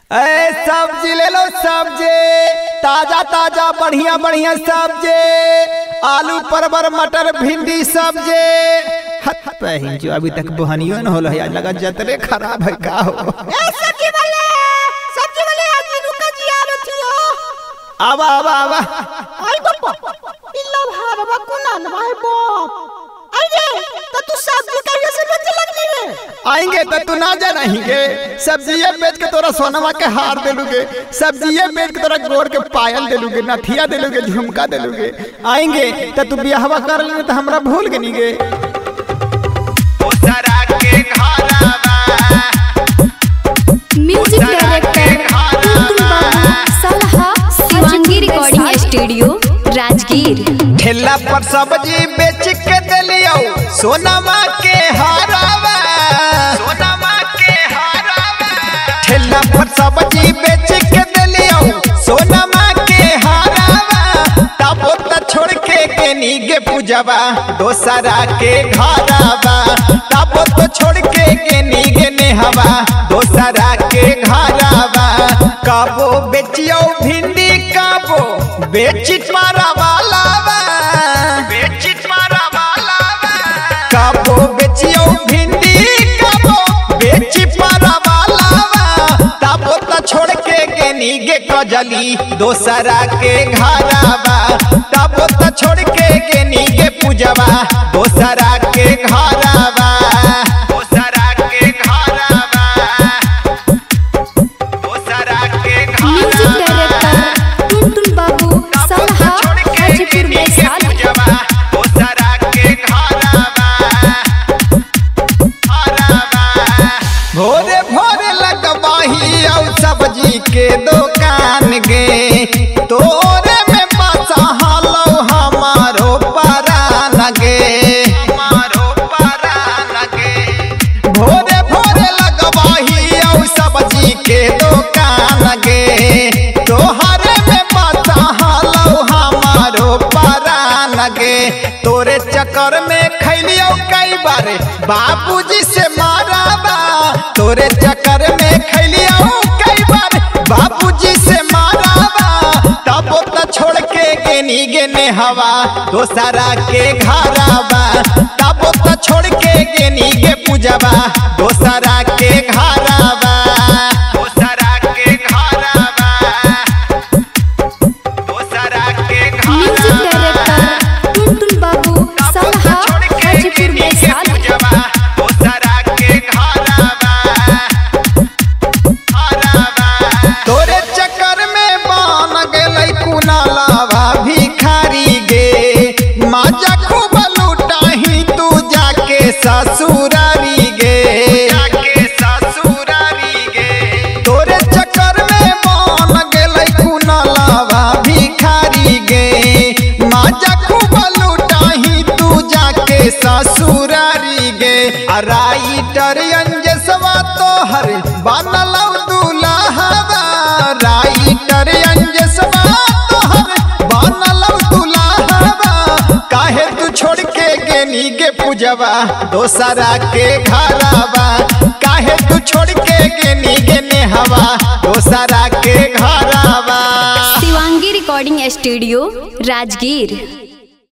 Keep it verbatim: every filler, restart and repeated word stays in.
ए सब्जी ले लो सब्जी, ताजा ताजा बढ़िया बढ़िया सब्जी, आलू परवर मटर भिंडी सब्जी। हत पहन जो अभी तक बहनियो न होल है, लगा जतरे खराब है का हो। ए सब्जी वाले, सब्जी वाले आदमी रुका जी आ रही हो। आवा आवा आवा। आई बापा, इल्ला भारवा कोना नवाए बाप। आइए, तो तू सब्जी का से बेच लगनी है। आएंगे तो तू ना जानेंगे, सब्जियां बेच के तोरा सोनमा के हार दे लूगे, सब्जियां बेच के तोरा गोड़ के पायल दे लूगे, नथिया दे लूगे, झुमका दे लूगे। आएंगे तो तू ब्याहवा कर लेने तो हमरा भूल के नहीं गे। म्यूजिक डायरेक्टर सलहा शिवांगी रिकॉर्डिंग स्टूडियो राजगीर। ठेला पर सब्जी बेच के दिलियो सोनमा के हारावा, सोनमा के हारावा। ठेला पर सब्जी बेच के दिलियो सोनमा के हारावा, तब तो छोड़ के गेनी गे पूजवा दोसरा के घरावा, तब तो छोड़ के गेनी गे नेहवा दोसरा के घरावा। काबो बेचियो भिंडी, काबो बेचित मारा वाला बा, बेचित मारा वाला बा। काबो बेचियो भिंडी, काबो बेचित मारा वाला बा, तब तो छोड़ के गेनी गे कजली दोसरा के घरावा, तब तो छोड़ के गेनी गे पूजवा दोसरा के घरावा, दोसरा के घरावा, दोसरा के म्यूजिक डायरेक्टर टुनटुन बाबू सलहा हाजीपुर में साथ। भोरे भोरे लगवाही और सब्जी के दुकान गे, तोरे में पासा हालो हमारो परान गे, हमारो परान गे। भोरे भोरे लगवाही और सब्जी के दुकान गे, तोहरे में पासा हालो हमारो परान गे। तोरे चक्कर में खैलियो कई बार बाबूजी से माराबा, तोरे चक्कर में खैलियो कई बार बाबूजी से माराबा, तब तो छोड़ के गेनी गेने हवा दोसरा के घरावा, तब तो छोड़ के गेनी गे पूजवा दोसरा के घरावा, दोसरा के घरावा, दोसरा के म्यूजिक डायरेक्टर टुनटुन बाबू सलहा हाजीपुर में साथ। तोरे चक्कर में बन गेलै कुनालावा भिखारी गे, माजा खूब लुटाही तू जाके ससुरारी गे, जाके ससुरारी गे। तोरे चक्कर में बन गेलै कुनालावा भिखारी गे, माजा खूब लुटाही तू जाके ससुरारी गे। राइटर अंजसवा तोहर बनलौ दुल्हवा, राइटर अंजसवा तोहर बनलौ दुल्हवा, काहे तू छोड़ के गेनी गे पूजवा दोसरा के घरावा, काहे तू छोड़ के गेनी गे नेहवा दोसरा के घरावा। Shivangi recording studio Rajgir.